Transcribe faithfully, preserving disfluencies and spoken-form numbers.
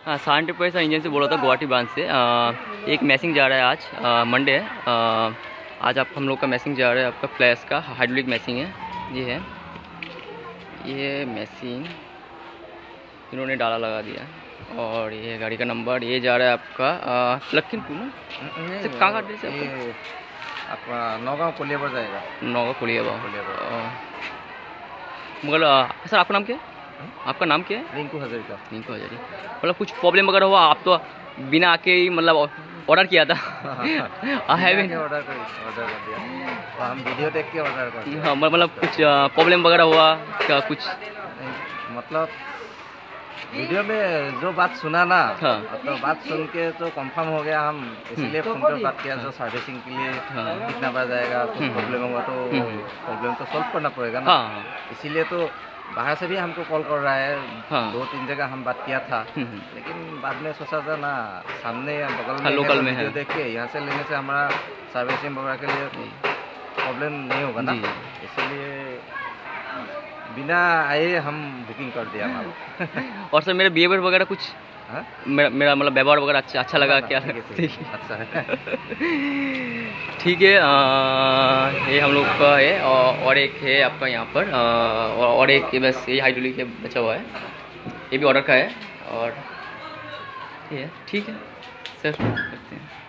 हाँ सारंगपुर पर sir engine से बोला था गुवाहाटी ब्रांच से। आ, एक मैसिंग जा रहा है आज मंडे है। आ, आज आप हम लोग का मैसिंग जा रहा है, आपका फ्लैश का हाइड्रोलिक मैसिंग है। ये है ये मैसिंग इन्होंने डाला लगा दिया। और ये गाड़ी का नंबर ये जा रहा है आपका लखीमपुर में सर कहाँ का एड्रेस है आपका? नौगांव कोलियाबर जाएगा। नौगांव कोलियाबर। मगर सर आपका नाम क्या है? आपका नाम क्या है? रिंकू हजारिका। रिंकू हजारिका। मतलब कुछ प्रॉब्लम वगैरह हुआ? आप तो बिना आके ही मतलब ऑर्डर किया था। है भी ऑर्डर कर ऑर्डर कर दिया तो हम वीडियो देख के ऑर्डर कर दिया। हाँ मतलब कुछ प्रॉब्लम वगैरह हुआ क्या? कुछ मतलब वीडियो में जो बात सुना ना, हाँ। तो बात सुन के तो कंफर्म हो गया हम, इसलिए फोन पर बात किया। जो सर्विसिंग के लिए कितना बार जाएगा, कुछ प्रॉब्लम होगा तो प्रॉब्लम तो सॉल्व करना पड़ेगा ना। हाँ। इसीलिए तो बाहर से भी हमको कॉल कर रहा है। हाँ। दो तीन जगह हम बात किया था, लेकिन बाद में सोचा था ना सामने बगल में लोकल में वीडियो देख के यहाँ से लेने से हमारा सर्विसिंग वगैरह के लिए प्रॉब्लम नहीं होगा ना, इसलिए बिना आए हम बुकिंग कर दिया हमारा। और सर मेरे बिहेवियर वगैरह कुछ हाँ? मेरा मेरा मतलब व्यवहार वगैरह अच्छा अच्छा लगा क्या? अच्छा है। ठीक है। ये हम लोग का है और एक है आपका यहाँ पर और एक बस ये हाइड्रोलिक है बचा हुआ है, ये भी ऑर्डर का है। और ये ठीक है सर करते हैं।